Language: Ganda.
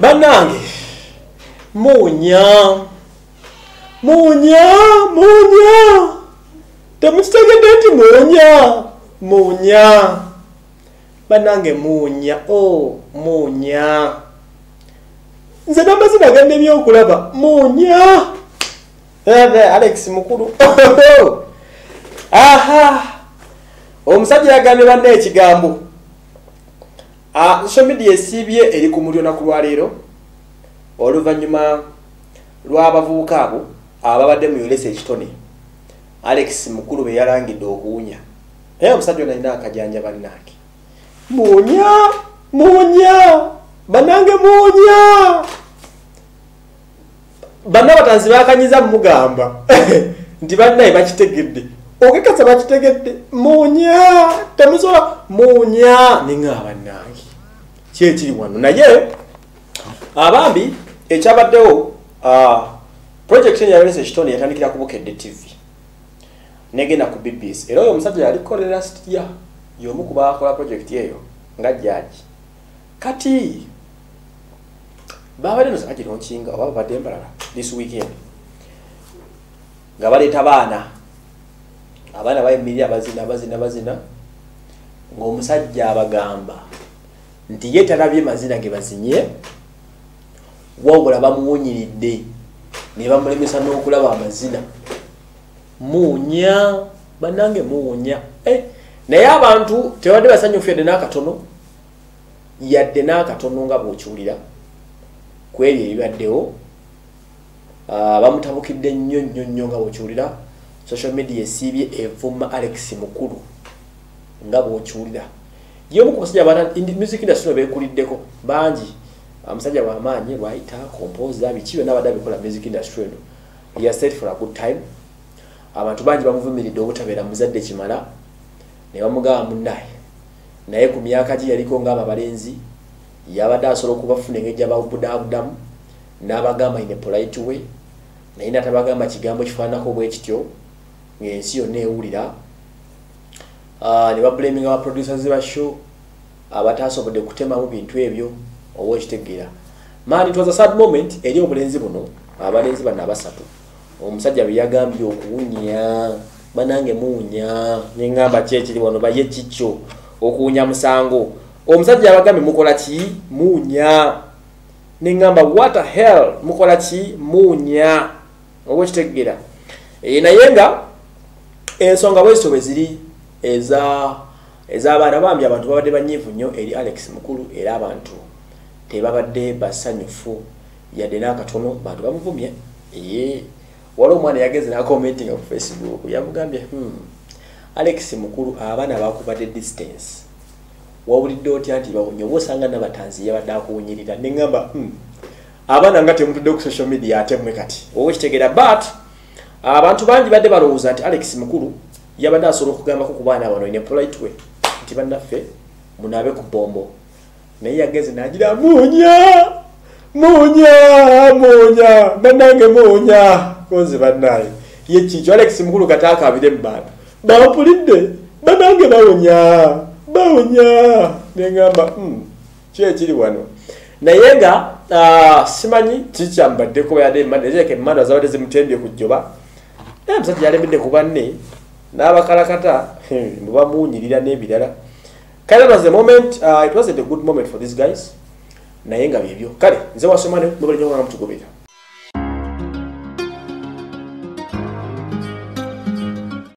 Banange munya temukitegedde nti munya banange munya nze n'amazina gande ebyokulaba munya Alex mukulu aha omusajja yagambye banne ekigambo social media esibye eri ku mulyo naku lwaleero oluvannyuma lw'abavubuka abo ababadde mu yolesa ekitone Alex mukulu be yalangidde okuwunya omusajja ono alina akajanja bannaake munya banange munya banna batanzi bakanyiza mugamba nti bannaye bakitegedde okekasa bakitegedde munya temusobola munya ninga banange kyekiri wano naye abambi ekyabaddewo project yayolesa ekitone yatandikira ku Bukedde TV negenda ku BBC era oyo omusajja yalikolera sitya y'omu ku baakola project eyo nga judge kati babadde nosaka kino nkinga oba babadde embalala this weekend nga baleeta abaana bayimirira bazina ng'omusajja abagamba nti ye talabye mazina ge bazinye wabula bamuwunyiridde ne bamulemesa n'okulaba amazina munya banange munya naye abantu tebadde basanyufu yadde n'akatono nga bw'okiwulira ku ebyo ebibaddewo bamutabukidde nnyo nga bw'okiwulira social media esiibye evuma Alex mukulu nga bw'okiwulira y'omu ku basajja music industry beekuliddeko bangi omusajja w'amaanyi writer composer biki byonna abadde abikola music industry eno he has stayed for a good time abantu bangi bamuvumiridde obutabeera muzadde kimala ne bamugamba munnaye naye ku myaka gye yaliko ng'ababalenzi yabadde asobola okubafuna engeri babudaabudamu n'abagamba in a polite way naye natabagamba kigambo kifaananako bwe kityo ng'ensi yonna ewulira ne babulaminga abaproducers ba show abataasobodde kutemamu bintu ebyo oba okitegeera man it was a sad moment eri obulenzi buno abalenzi bano abasatu omusajja bwe yagambye okuwunya banange munya nengamba kyekiri wano baye kikyo okuwunya musango omusajja abagambye mukola ki munya nengamba what the hell mukola ki munya oba okitegeera naye nga ensonga bwezityo bwe ziri ez'abaana bambi abantu babadde banyiivu nnyo eri Alex mukulu era abantu tebabadde basanyufu yadde n'akatono bantu bamuvumye waliwo omwana yageze n'akomentinga ku Facebook yamugambye Alex mukulu abaana bakubadde distance wawulidde otya nti bawunya oba osanga nabatanzi yabadde akuwunyirira neŋŋamba abaana nga temutudde ku social media ate mmwe kati oba okitegeera but abantu bangi badde balowooza nti Alex mukulu yabadde asobola okugambako ku baana bano in a polite way nti bannaffe munaabe ku bombo naye yageze n'agira munya banange munya konze bannaye yekikyo Alex mukulu kataakabire mu bantu bawapulidde banange bawunya neŋŋamba kyekiri wano naye nga simanyi kikyambaddeko yadde emmanda zabadde zimutendye ku jjoba naye omusajja yalemedde ku banne n'abakalakata mubamuwunyirira n'ebirala kale was the moment it wasn't a good moment for these guys naye nga byebyo kale nze wasomane mubalinyo nga mutugobera